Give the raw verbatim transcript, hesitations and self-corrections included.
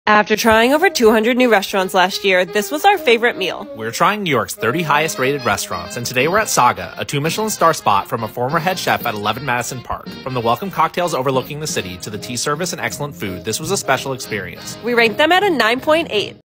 After trying over two hundred new restaurants last year, this was our favorite meal. We're trying New York's thirty highest rated restaurants, and today we're at SAGA, a two Michelin star spot from a former head chef at eleven Madison Park. From the welcome cocktails overlooking the city to the tea service and excellent food, this was a special experience. We ranked them at a nine point eight.